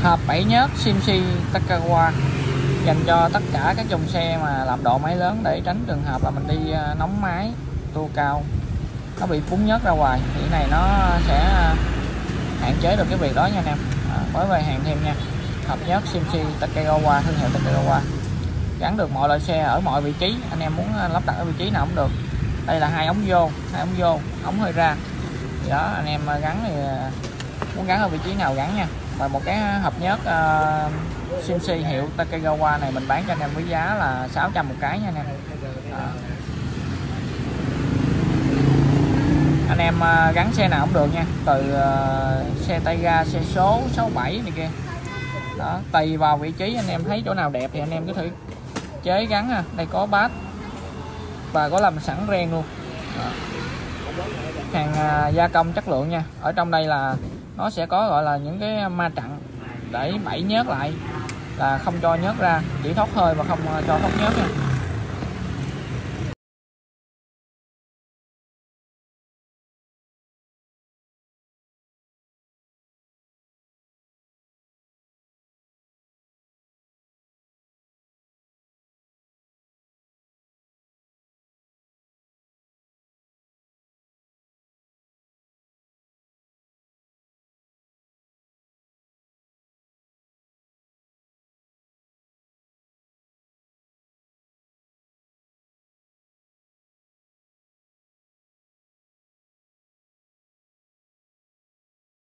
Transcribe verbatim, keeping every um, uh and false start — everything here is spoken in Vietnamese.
Hộp bảy nhớt Shimshi Takawa dành cho tất cả các dòng xe mà làm độ máy lớn, để tránh trường hợp là mình đi nóng máy tua cao nó bị phúng nhớt ra ngoài, thì cái này nó sẽ hạn chế được cái việc đó nha anh em. À, mới về hàng thêm nha. Hộp nhớt Shimshi Takawa, thương hiệu Takawa, gắn được mọi loại xe ở mọi vị trí. Anh em muốn lắp đặt ở vị trí nào cũng được. Đây là hai ống vô, hai ống vô, ống hơi ra. Thì đó, anh em gắn thì muốn gắn ở vị trí nào gắn nha. Và một cái hộp nhớt uh, Shimshi hiệu Takawa này mình bán cho anh em với giá là sáu trăm một cái nha anh em. À. Anh em uh, gắn xe nào cũng được nha, từ uh, xe tay ga, xe số, số bảy này kia. Đó, tùy vào vị trí anh em thấy chỗ nào đẹp thì anh em cứ thử chế gắn ha. Đây có bát và có làm sẵn ren luôn. Đó. Hàng uh, gia công chất lượng nha. Ở trong đây là nó sẽ có gọi là những cái ma trận để bẫy nhớt lại, là không cho nhớt ra, chỉ thoát hơi và không cho thoát nhớt nha.